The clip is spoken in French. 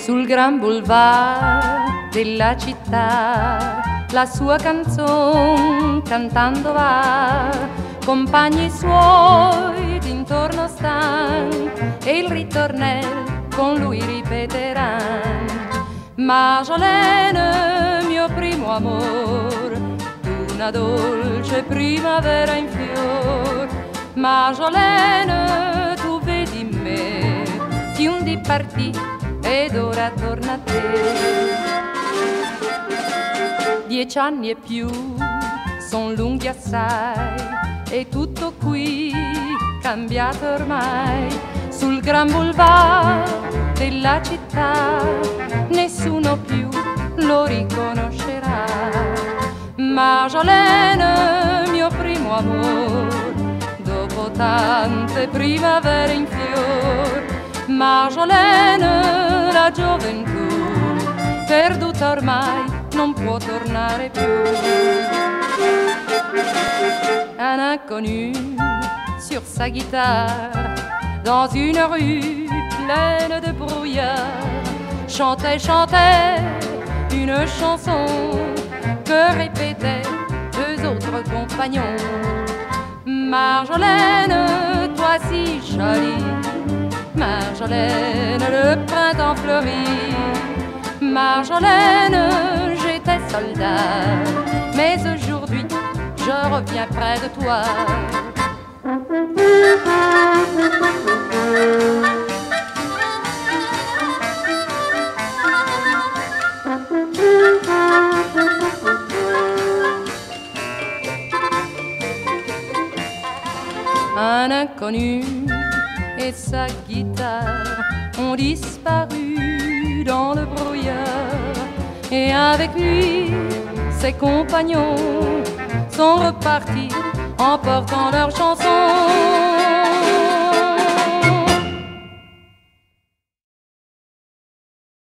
sul gran boulevard della città, la sua canzone cantando va, compagni suoi d'intorno stan e il ritornello con lui ripeteran. Marjolaine, mio primo amor, una dolce primavera in fior. Marjolaine, tu vedi me, ti un di partì ed ora torna a te. 10 anni e più son lunghi assai e tutto qui cambiato ormai. Sul gran boulevard della città nessuno più lo riconoscerà. Marjolaine, mio primo amor, dopo tante primavere in fior. Marjolaine, la gioventù perduta ormai non può tornare più. Un inconnu sur sa guitare dans une rue pleine de brouillard chantait, chantait une chanson que répétaient 2 autres compagnons. Marjolaine, toi si jolie, Marjolaine, le printemps fleurit. Marjolaine, j'étais soldat, mais aujourd'hui je reviens près de toi. Un inconnu et sa guitare ont disparu dans le brouillard, et avec lui ses compagnons sont repartis en portant leurs chansons.